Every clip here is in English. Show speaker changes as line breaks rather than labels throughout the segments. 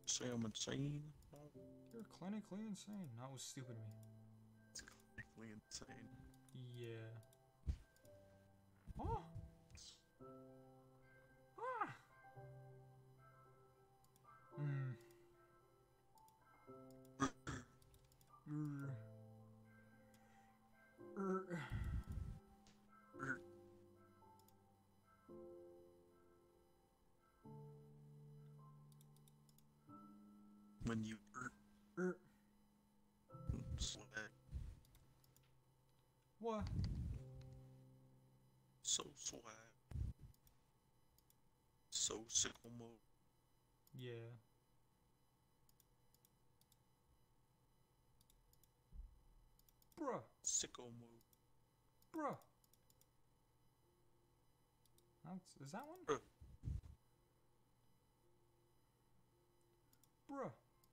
Say I'm insane.
You're clinically insane. That was stupid of me.
It's clinically insane.
Yeah. Oh! Ah! Hmm.
When you swag.
What?
So swag. So sickle mode.
Yeah. Bruh.
Sicko mode.
Bruh. Is that one?
Bruh.
Bruh.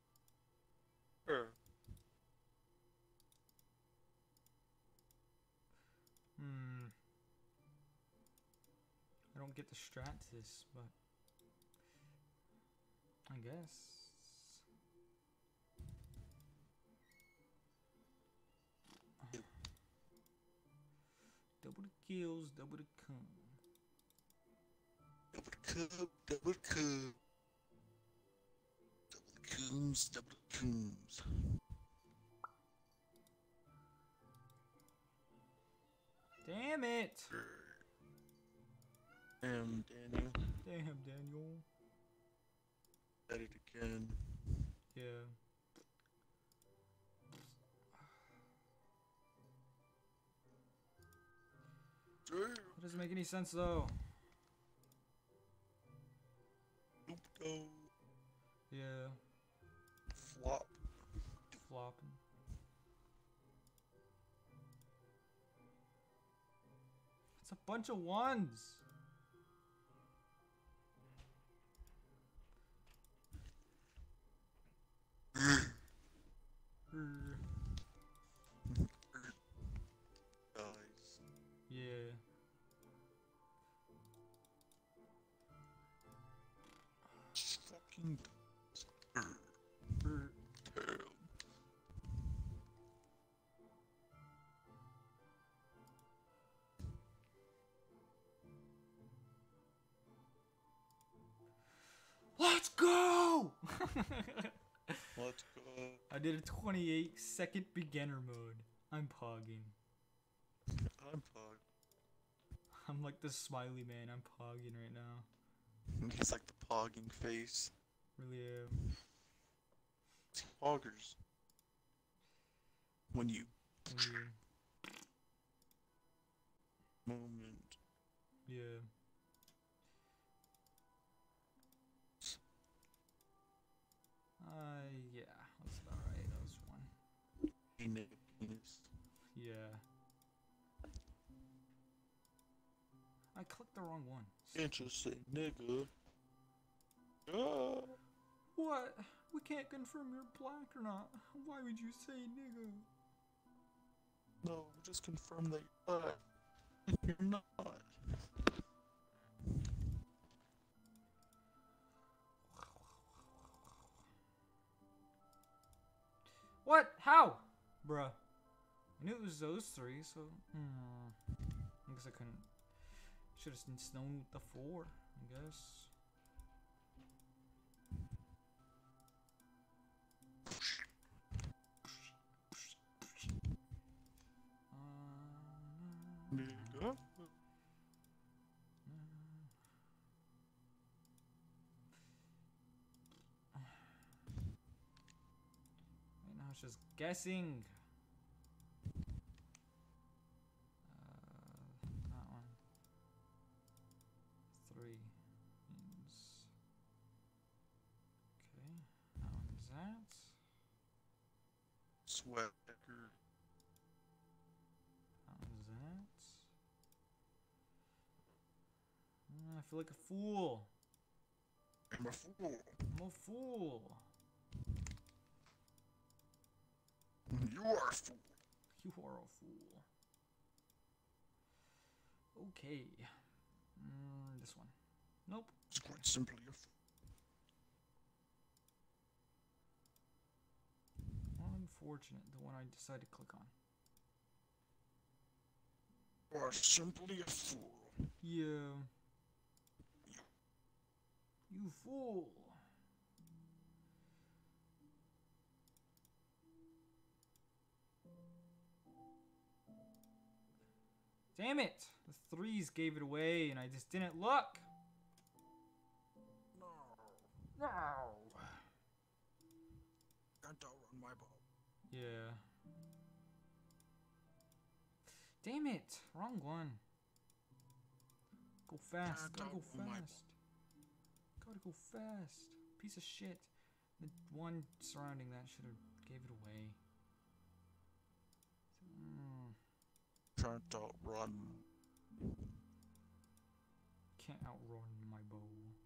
Hmm. I don't get the strat to this, but I guess. Double the kills, double the cum.
Double the cub, double the cub. Double the cooms, double the cooms.
Damn it!
Damn, Daniel.
Damn, Daniel.
At it again.
Yeah. That doesn't make any sense though.
Go.
Yeah.
Flop.
Flopping. It's a bunch of ones.
Guys.
Yeah.
Fucking.
Let's go!
Let's go.
I did a 28-second beginner mode. I'm pogging.
I'm Pog.
I'm like the smiley man. I'm pogging right now.
He's like the pogging face.
Really am.
Poggers. When you. Moment.
Yeah. Yeah. That's about right. That was one.
Penis.
Yeah. I clicked the wrong one.
Interesting, nigga.
What? We can't confirm you're black or not. Why would you say nigga?
No, just confirm that you're black. You're not.
What? How? Bruh. I knew it was those three, so... I guess I couldn't... Should have known with the 4, I guess.
Nigga.
Right now it's just guessing. That one. 3 means... Okay, that one's that.
Sweater.
That one's that. I feel like a fool.
I'm a fool.
I'm a fool.
You are a fool.
You are a fool. Okay. This one. Nope.
It's quite simply a fool.
unfortunate, the one I decided to click on.
You are simply a fool.
Yeah. You fool. Damn it! The threes gave it away and I just didn't look!
No.
No!
Can't outrun my bow.
Yeah. Damn it! Wrong one. Go fast.
Can't
Gotta go
outrun my
fast. Gotta go fast. Piece of shit. The one surrounding that should have gave it away.
Can't outrun.
Can't outrun my bow.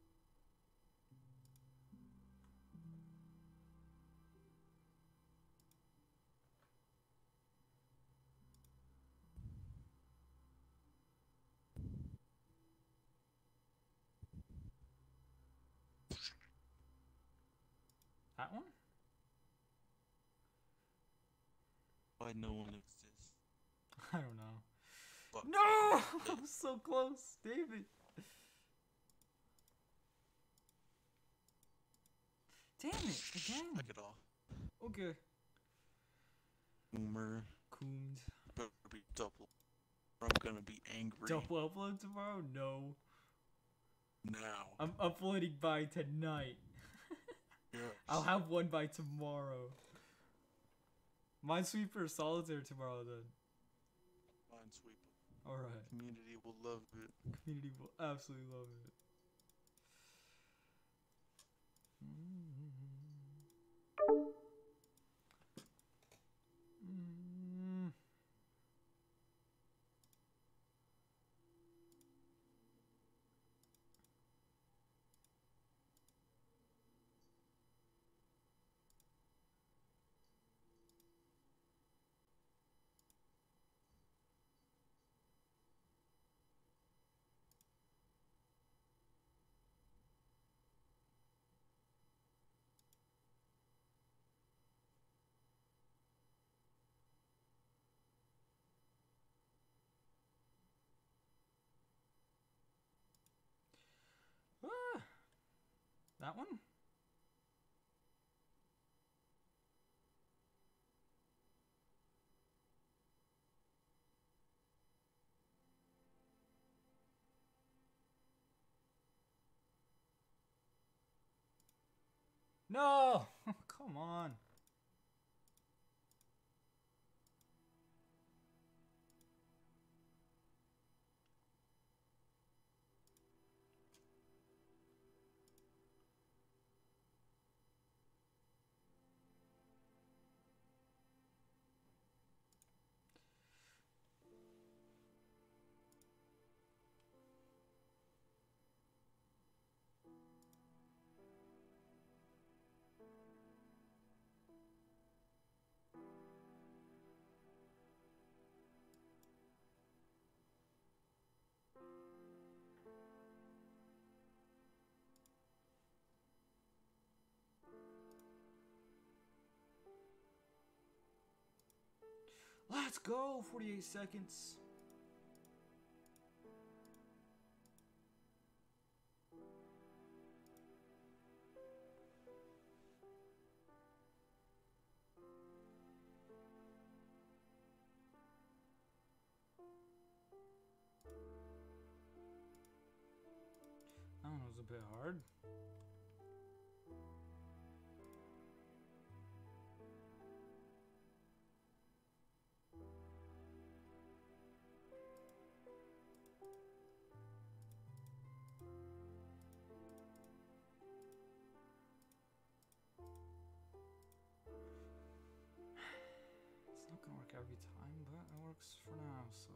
That one?
Why no one exists?
I don't know.
Fuck.
No! I'm so close, David. Damn it, again.
Knock it off.
Okay.
Boomer.
Coons.
Better be double. Or I'm gonna be angry.
Double upload tomorrow? No.
Now.
I'm uploading by tonight.
Yes.
I'll have one by tomorrow. Minesweeper or Solitaire tomorrow then.
Minesweeper.
Alright.
Community will love it.
Community will absolutely love it. That one? No! Come on. Let's go! 48 seconds. That one was a bit hard. It's not gonna work every time, but it works for now, so.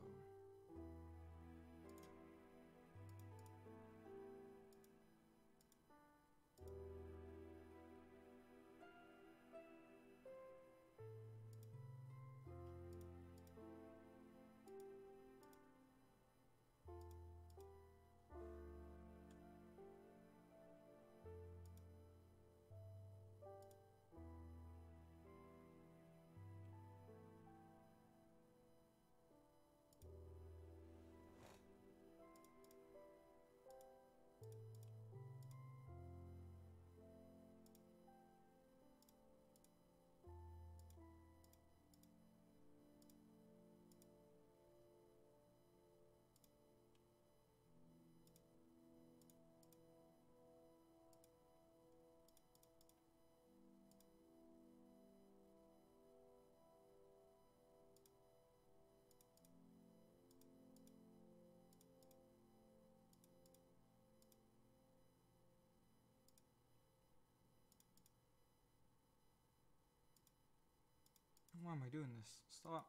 Why am I doing this? Stop.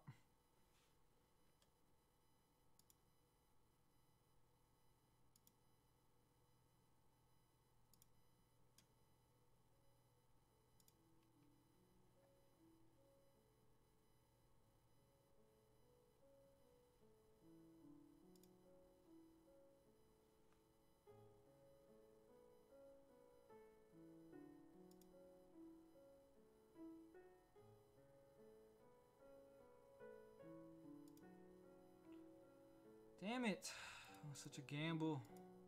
Damn it. That was such a gamble.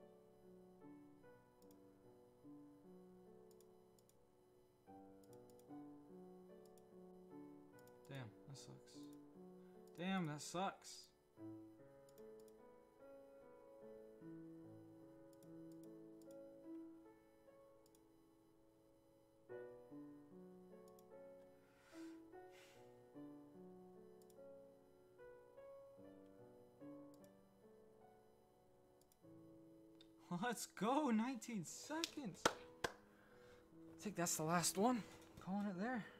Damn, that sucks. Damn, that sucks. Let's go, 19 seconds. I think that's the last one. Calling it there.